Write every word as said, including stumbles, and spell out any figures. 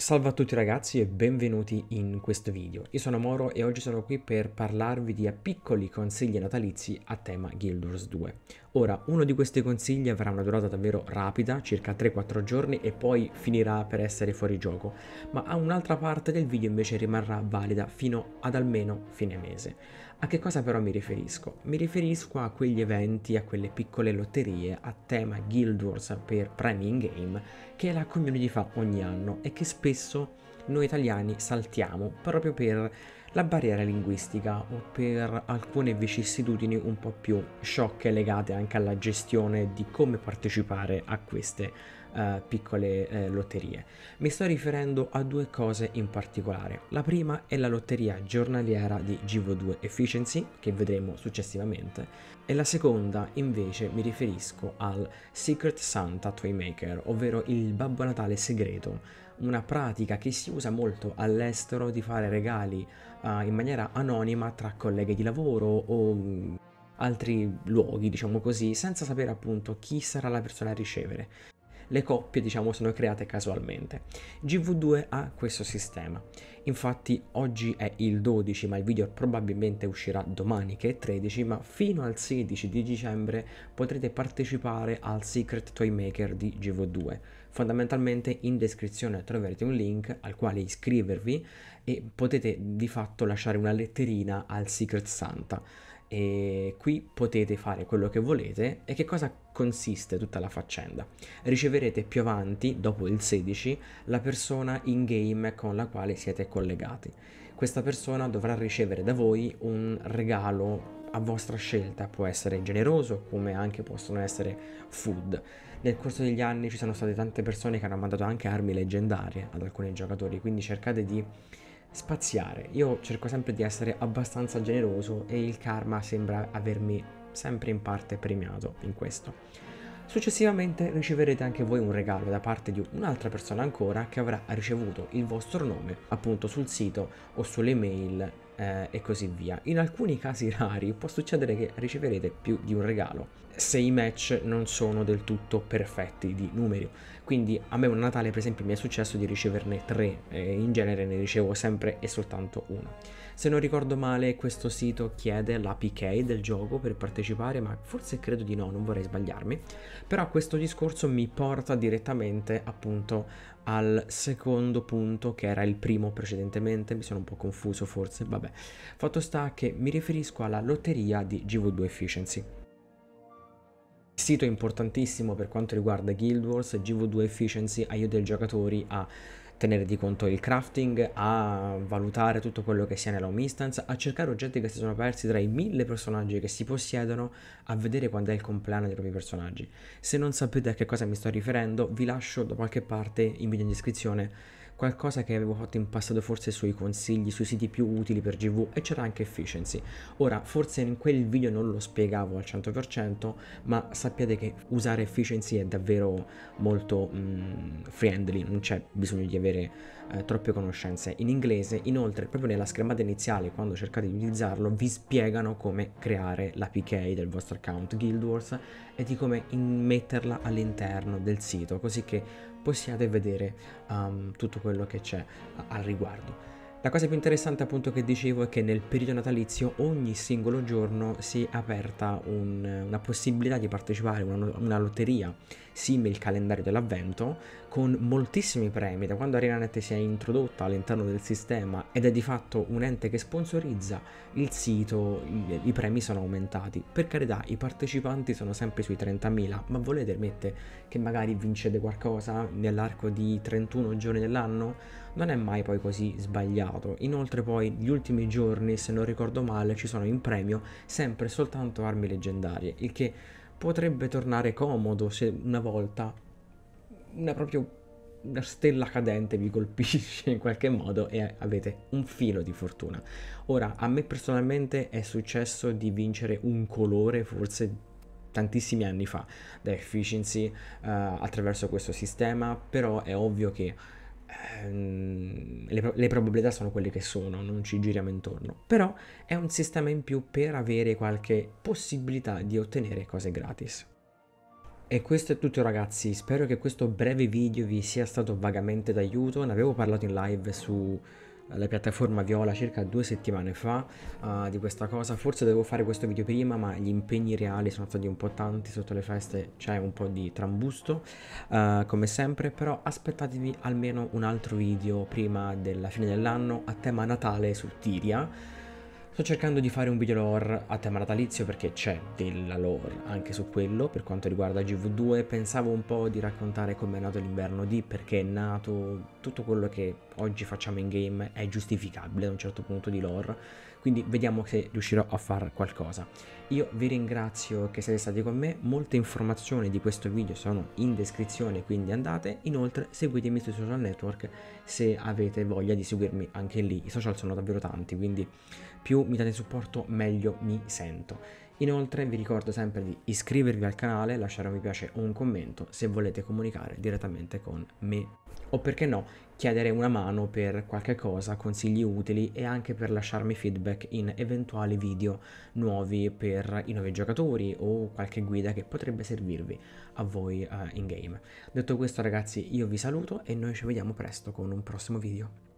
Salve a tutti ragazzi e benvenuti in questo video. Io sono Moro e oggi sono qui per parlarvi di piccoli consigli natalizi a tema Guild Wars due. Ora, uno di questi consigli avrà una durata davvero rapida, circa tre quattro giorni, e poi finirà per essere fuori gioco, ma a un'altra parte del video invece rimarrà valida fino ad almeno fine mese. A che cosa però mi riferisco? Mi riferisco a quegli eventi, a quelle piccole lotterie a tema Guild Wars per Prime In-Game che la community fa ogni anno e che spesso noi italiani saltiamo proprio per la barriera linguistica o per alcune vicissitudini un po' più sciocche legate anche alla gestione di come partecipare a queste uh, piccole uh, lotterie. Mi sto riferendo a due cose in particolare. La prima è la lotteria giornaliera di G V due Efficiency, che vedremo successivamente, e la seconda invece mi riferisco al Secret Santa Toymaker, ovvero il Babbo Natale segreto, una pratica che si usa molto all'estero di fare regali uh, in maniera anonima tra colleghi di lavoro o um, altri luoghi, diciamo così, senza sapere appunto chi sarà la persona a ricevere. Le coppie, diciamo, sono create casualmente. G V due ha questo sistema. Infatti oggi è il dodici, ma il video probabilmente uscirà domani che è tredici, ma fino al sedici di dicembre potrete partecipare al Secret Toymaker di G V due. Fondamentalmente in descrizione troverete un link al quale iscrivervi e potete di fatto lasciare una letterina al Secret Santa. E qui potete fare quello che volete. E che cosa consiste tutta la faccenda? Riceverete più avanti, dopo il sedici, la persona in game con la quale siete collegati. Questa persona dovrà ricevere da voi un regalo a vostra scelta, può essere generoso come anche possono essere food. Nel corso degli anni ci sono state tante persone che hanno mandato anche armi leggendarie ad alcuni giocatori, quindi cercate di spaziare. Io cerco sempre di essere abbastanza generoso e il karma sembra avermi sempre in parte premiato in questo. Successivamente riceverete anche voi un regalo da parte di un'altra persona ancora che avrà ricevuto il vostro nome appunto sul sito o sulle mail eh, e così via. In alcuni casi rari può succedere che riceverete più di un regalo se i match non sono del tutto perfetti di numeri. Quindi a me un Natale per esempio mi è successo di riceverne tre, e in genere ne ricevo sempre e soltanto uno. Se non ricordo male questo sito chiede l'A P K del gioco per partecipare, ma forse credo di no, non vorrei sbagliarmi. Però questo discorso mi porta direttamente appunto al secondo punto, che era il primo precedentemente, mi sono un po' confuso forse, vabbè. Fatto sta che mi riferisco alla lotteria di G V due Efficiency. Sito importantissimo per quanto riguarda Guild Wars. G V due Efficiency aiuta i giocatori a tenere di conto il crafting, a valutare tutto quello che sia nella home instance, a cercare oggetti che si sono persi tra i mille personaggi che si possiedono, a vedere quando è il compleanno dei propri personaggi. Se non sapete a che cosa mi sto riferendo, vi lascio da qualche parte in video in descrizione qualcosa che avevo fatto in passato, forse sui consigli, sui siti più utili per G V, e c'era anche Efficiency. Ora, forse in quel video non lo spiegavo al cento per cento, ma sappiate che usare Efficiency è davvero molto mm, friendly, non c'è bisogno di avere eh, troppe conoscenze in inglese. Inoltre, proprio nella schermata iniziale, quando cercate di utilizzarlo, vi spiegano come creare l'A P K del vostro account Guild Wars e di come immetterla all'interno del sito, così che possiate vedere um, tutto quello che c'è al riguardo. La cosa più interessante appunto che dicevo è che nel periodo natalizio ogni singolo giorno si è aperta un, una possibilità di partecipare a una, una lotteria simile al calendario dell'avvento, con moltissimi premi. Da quando ArenaNet si è introdotta all'interno del sistema ed è di fatto un ente che sponsorizza il sito, i, i premi sono aumentati. Per carità, i partecipanti sono sempre sui trentamila, ma volete mette che magari vincete qualcosa nell'arco di trentuno giorni dell'anno? Non è mai poi così sbagliato. Inoltre poi gli ultimi giorni, se non ricordo male, ci sono in premio sempre soltanto armi leggendarie, il che potrebbe tornare comodo se una volta una proprio una stella cadente vi colpisce in qualche modo e avete un filo di fortuna. Ora, a me personalmente è successo di vincere un colore forse tantissimi anni fa da Efficiency uh, attraverso questo sistema, però è ovvio che ehm, le, le probabilità sono quelle che sono, non ci giriamo intorno, però è un sistema in più per avere qualche possibilità di ottenere cose gratis. E questo è tutto ragazzi, spero che questo breve video vi sia stato vagamente d'aiuto. Ne avevo parlato in live su la piattaforma Viola circa due settimane fa uh, di questa cosa. Forse dovevo fare questo video prima, ma gli impegni reali sono stati un po' tanti, sotto le feste c'è un po' di trambusto uh, come sempre, però aspettatevi almeno un altro video prima della fine dell'anno a tema Natale su Tyria. Sto cercando di fare un video lore a tema natalizio perché c'è della lore anche su quello per quanto riguarda G V due. Pensavo un po' di raccontare come è nato l'inverno D, perché è nato, tutto quello che oggi facciamo in game è giustificabile da un certo punto di lore, quindi vediamo se riuscirò a fare qualcosa. Io vi ringrazio che siete stati con me, molte informazioni di questo video sono in descrizione, quindi andate. Inoltre seguitemi sui social network se avete voglia di seguirmi anche lì, i social sono davvero tanti, quindi più mi date supporto meglio mi sento. Inoltre vi ricordo sempre di iscrivervi al canale, lasciare un mi piace o un commento se volete comunicare direttamente con me, o perché no chiedere una mano per qualche cosa, consigli utili, e anche per lasciarmi feedback in eventuali video nuovi per i nuovi giocatori o qualche guida che potrebbe servirvi a voi uh, in game. Detto questo ragazzi, io vi saluto e noi ci vediamo presto con un prossimo video.